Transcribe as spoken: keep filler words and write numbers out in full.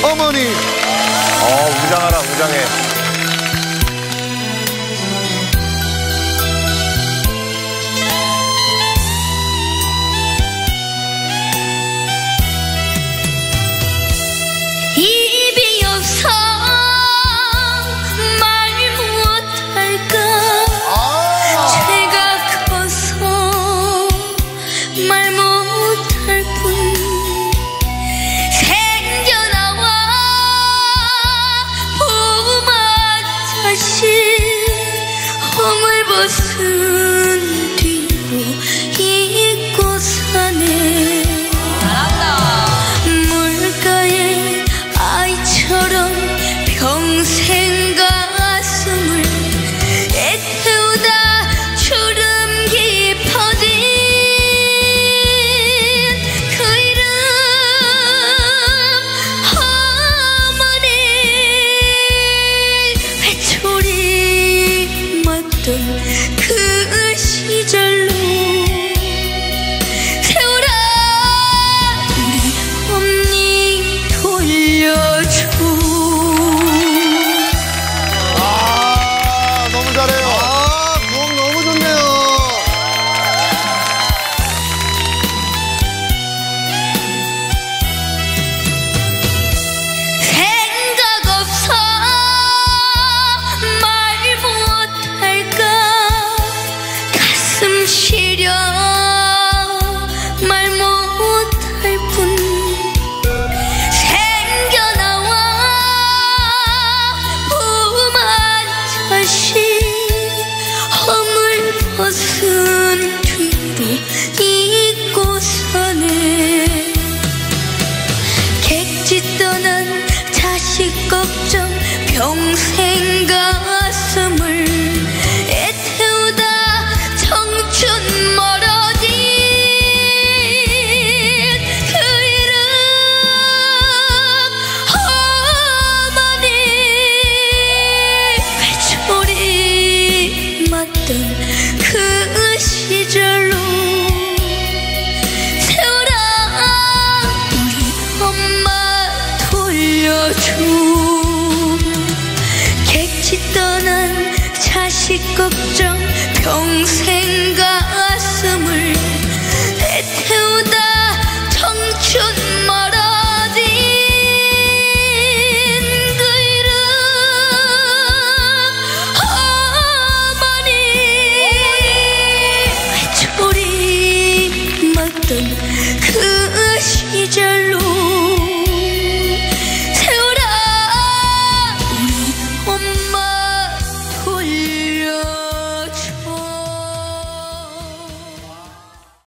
어머니. 어, 웅장하라, 웅장해. 입이 없어 말 못할까. 아. 죄가 커서 말 못할 뿐. 생겨나와 보만 다시 홈을 벗은 뒤로 잊고 사네. 물가에 아이처럼 평생 가슴을 애태우다 주름 깊어진 그 이름 어머니. 회초리 맞던 그 시절로 세월아 우리 엄니 돌려줘. 아, 너무 잘해요. 아, 곡 너무 좋네요. 생각 없어 말 못할까. 가슴 시려 말 못할 뿐. 생겨나와 부만 다시 험을 벗은 뒤로 잊고 사네. 객지 떠난 자식 걱정 평생 가슴을 애태우다 청춘 멀어진 그 이름 어머니. 회초리 맞던 그 시절로 세월아 우리 엄마 돌려줘. 객지 떠난 자식 걱정 평생 가